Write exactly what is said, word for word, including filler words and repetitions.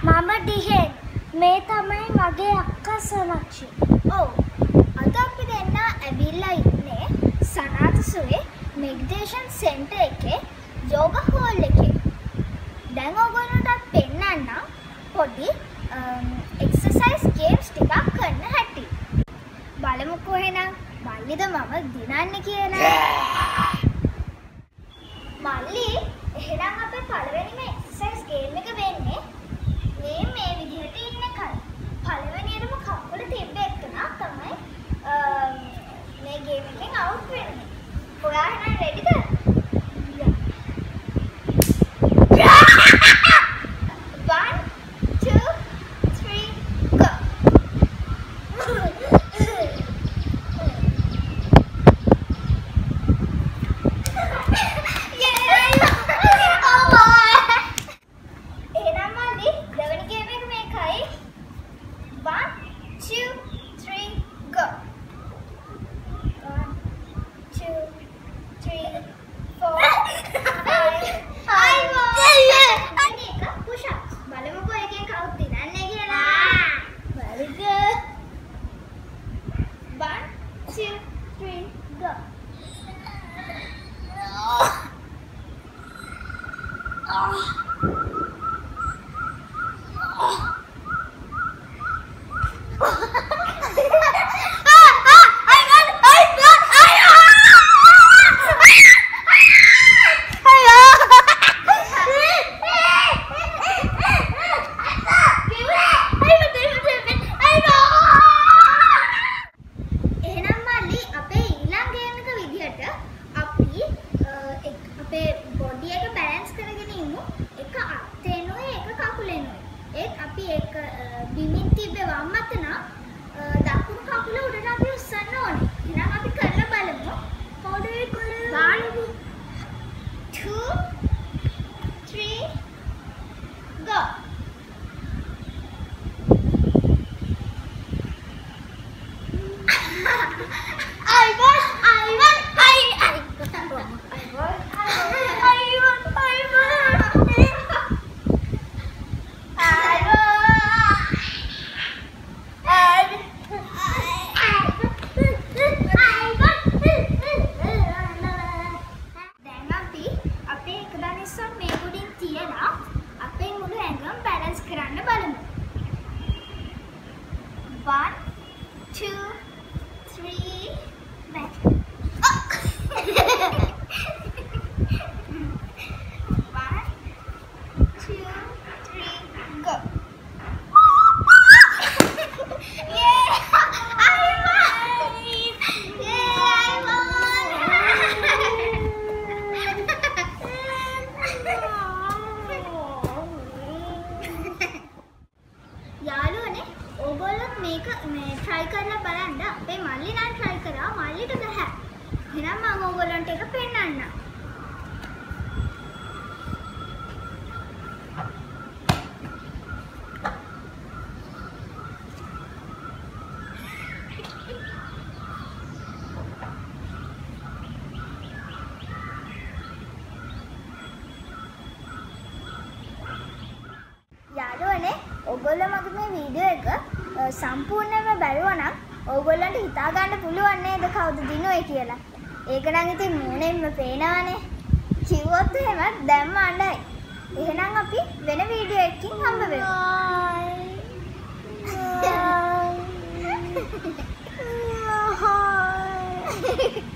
මම දිහෙන් මේ තමයි මගේ අක්කා සනක්ෂි. ඔව්. අද අපි දෙන්න ඇවිල්ලා ඉන්නේ සනාතසුවේ මෙඩිටේෂන් සෙන්ටර් එකේ යෝගා හෝල් එකේ. දැන් ඔයගොල්ලන්ට පෙන්නන්න පොඩි එක්සර්සයිස් ගේම්ස් ටිකක් කරන්න හැටි. බලමුකෝ එහෙනම් මල්ලිද මම දිනන්නේ කියලා. මල්ලි එහෙනම් අපේ පළවෙනිම එක්සර්සයිස් ගේම් එක වෙන්නේ මේ මේ විදිහට ඉන්න එකයි. පළවෙනියටම කකුල තිබ්බ එක්කනා තමයි මේ ගේම් එකෙන් අවුට් වෙන්නේ. ඔයා එහෙනම් රෙඩිද? one two three go. One, two, three, back. Oh. One, two, three, go. Yeah, I won! Yeah, I won! යාළුවනේ ඕගොල්ලෝ මේක මේ try කරලා බලන්න. අපේ මල්ලි නම් try කරා මල්ලිට බෑ. එහෙනම් මම ඕගොල්ලන්ට එක පෙන්නන්න. යාළුවනේ ඔයගොල්ලෝ මගේ මේ වීඩියෝ එක සම්පූර්ණයෙන්ම බැලුවා නම් ඔයගොල්ලන්ට හිතා ගන්න පුළුවන් නේද කවුද දිනුවේ කියලා. ඒක නම් ඉතින් මූණෙන්ම පේනවනේ. කිව්වොත් එහෙම දැම්ම අඬයි. එහෙනම් අපි වෙන වීඩියෝ එකකින් හම්බ වෙමු. Bye. Bye.